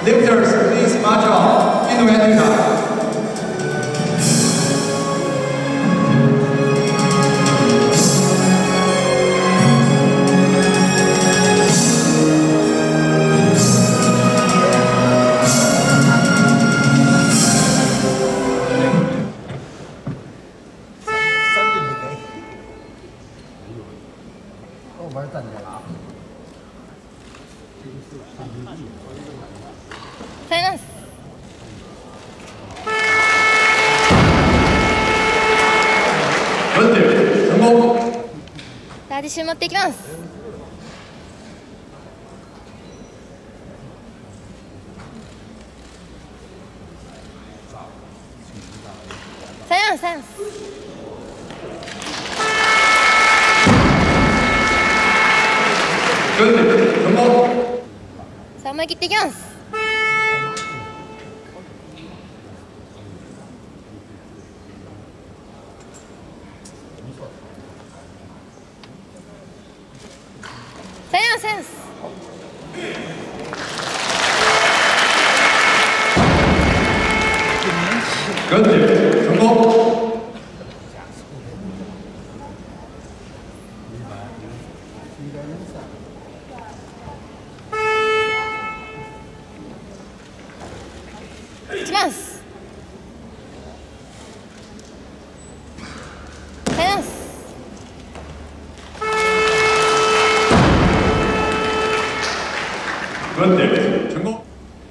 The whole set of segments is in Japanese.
Lifters, please march on.运动员队长。 耐えます。ラージシュー持っていきます。耐えます。耐えます。さあ思い切っていきます。耐えます。耐えます。 成功。 打ちます。耐えます。 成功。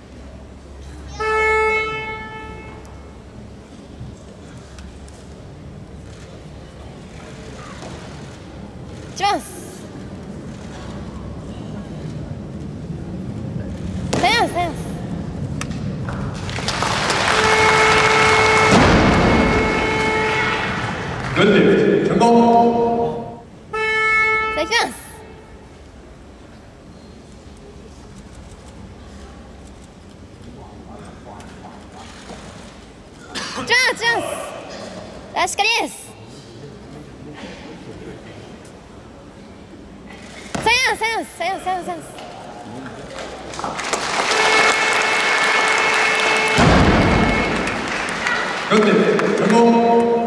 打ちます。耐えます。耐えます。 成功。 さあ行きます。打ちます。打ちます。しっかりです。さやんさやんさやんさやんさやん。 成功。